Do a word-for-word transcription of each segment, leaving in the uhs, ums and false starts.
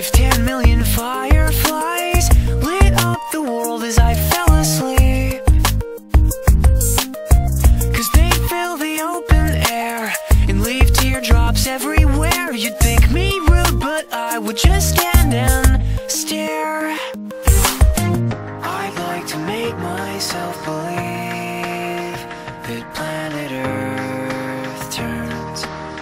If ten million fireflies lit up the world as I fell asleep, 'cause they fill the open air and leave teardrops everywhere. You'd think me rude, but I would just stand and stare. I'd like to make myself believe that planet Earth turns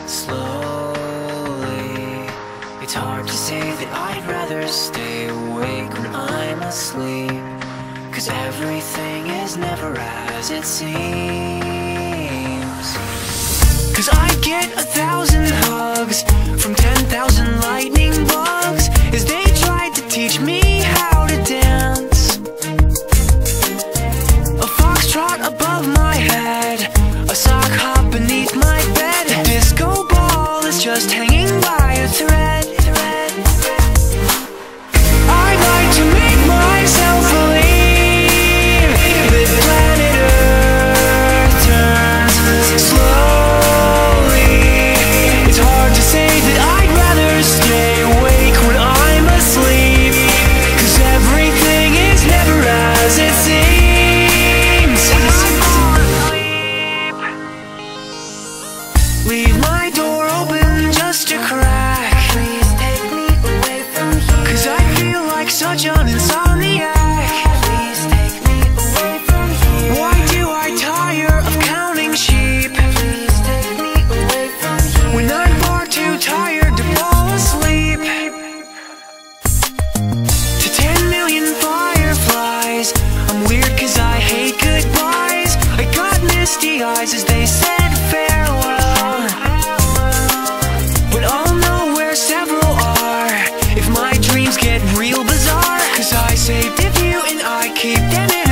slowly. It's hard to say that I'd rather stay awake when I'm asleep, 'cause everything is never as it seems. 'Cause I get a thousand hugs from ten thousand lightning bugs as they tried to teach me how to dance. A foxtrot above my head, a sock hop beneath my bed, a disco ball is just hanging by a thread. I'd like to make myself believe that planet Earth turns slowly. It's hard to say that I'd rather stay awake when I'm asleep, 'cause everything is never as it seems. Leave my door open just a crack, please take me away from here, 'cause I feel like such an insomniac. Please take me away from here. Why do I tire of counting sheep? Please take me away from here, when I'm far too tired to fall asleep. To ten million fireflies, I'm weird 'cause I hate goodbyes. I got misty eyes as they said farewell, but I'll know where several are if my dreams get real bizarre, 'cause I saved a few and I keep them in